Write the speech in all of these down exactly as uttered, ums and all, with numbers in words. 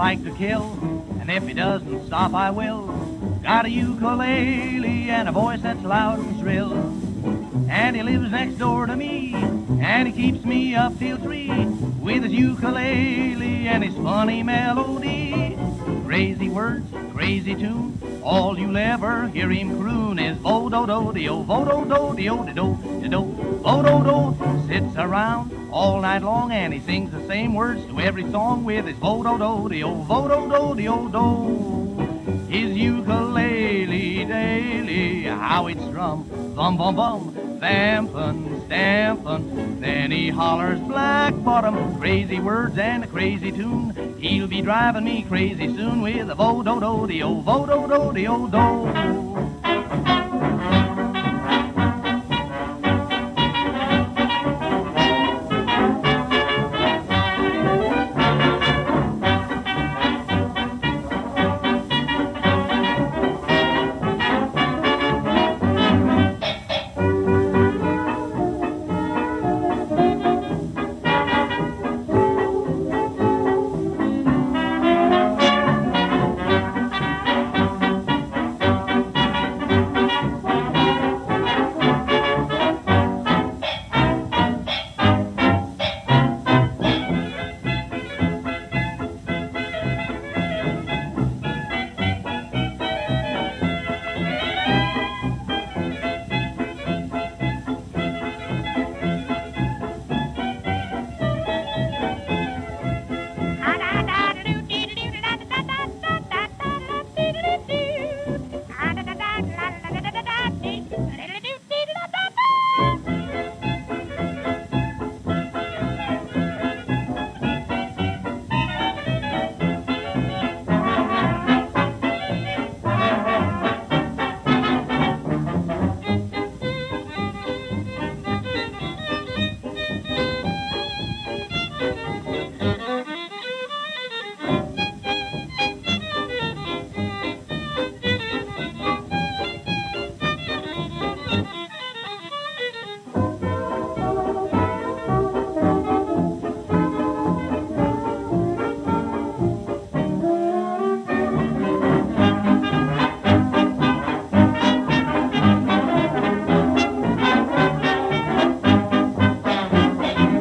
like to kill, and if he doesn't stop, I will. Got a ukulele and a voice that's loud and shrill, and he lives next door to me, and he keeps me up till three with his ukulele and his funny melody. Crazy words, crazy tune, all you'll ever hear him croon is vo-do-do-de-o, vo-do-do-de-o-de-do-de-do, vo-do-do. Sits around all night long and he sings the same words to every song with his vo-do-do-de-o, vo-do-do-de-o-do. His ukulele daily, how it strums, bum bum bum, vampin', stampin'. Then he hollers black bottom, crazy words and a crazy tune. He'll be driving me crazy soon with a vo-do-do-de-o, vo-do-do-de-o-do.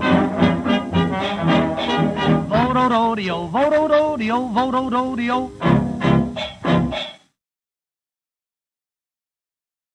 Vo-do-do-de-o, vo-do-do-de-o, vo-do-do-de-o.